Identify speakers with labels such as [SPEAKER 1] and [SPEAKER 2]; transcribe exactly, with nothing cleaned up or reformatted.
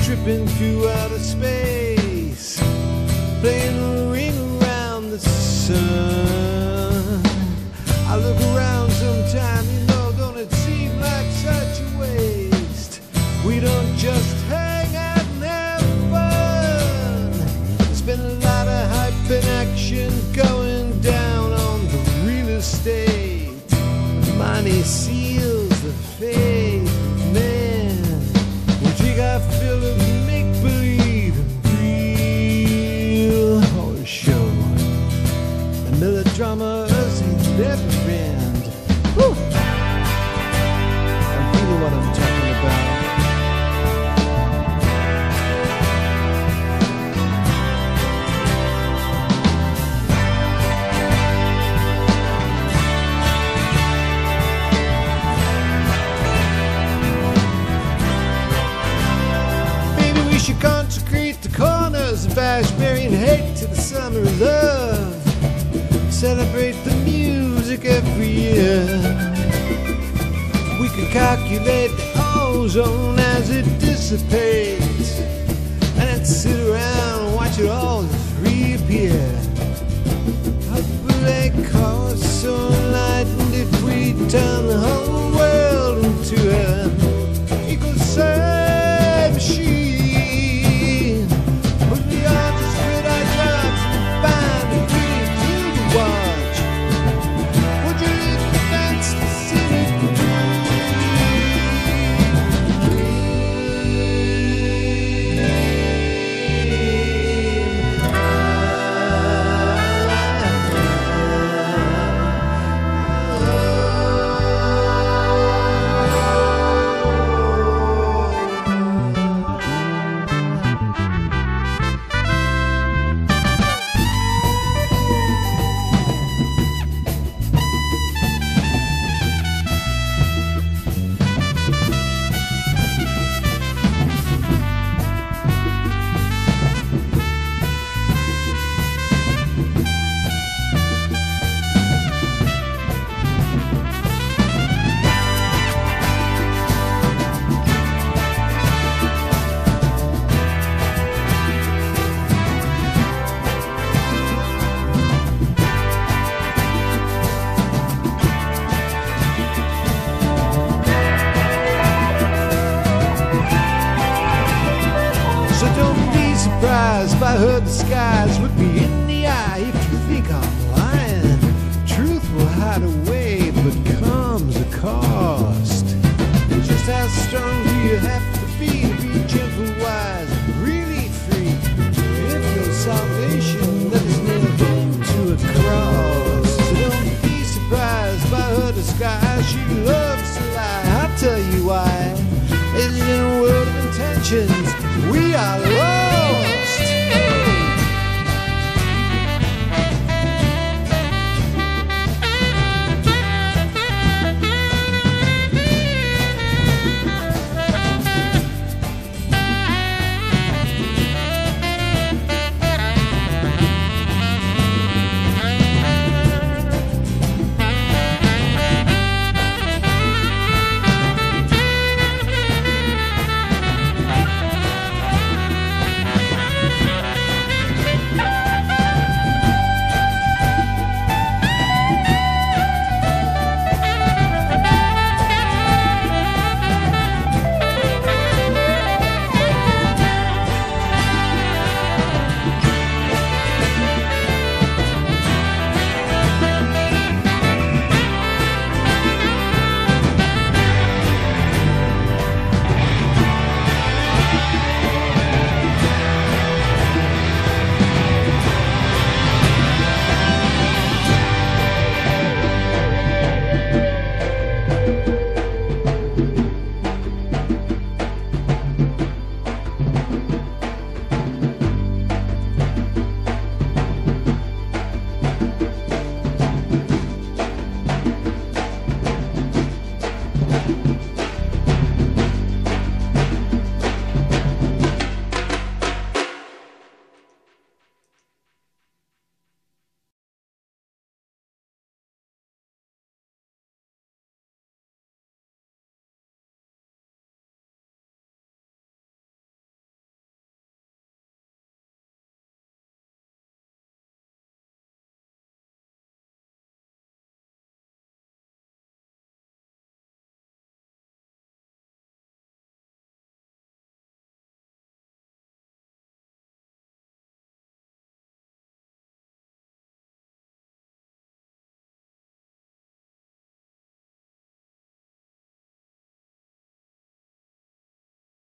[SPEAKER 1] tripping through outer space, playing a ring around the sun. I look around sometime, you know, don't it seem like such a waste? We don't just hang out and have fun. There's been a lot of hype and action going down on the real estate. Money seals the faith of man. We drink our fill of make-believe and real horror show. The melodramas ain't never end. Whew. I'm feeling what I'm talking about. Should consecrate the corners of Ashbury and hate to the summer of love. Celebrate the music every year. We could calculate the ozone as it dissipates, and then sit around and watch it all just reappear. How will they cause so enlightened if we turn the whole world into an equal-sized machine? If I heard the skies look me in the eye, if you think I'm lying, truth will hide away, but comes a cost. Just how strong do you have to be to be gentle, wise, and really free? If no salvation that is nailed into a cross. So don't be surprised if I heard the skies. She loves to lie. I'll tell you why. It's in a world of intentions. We are lost.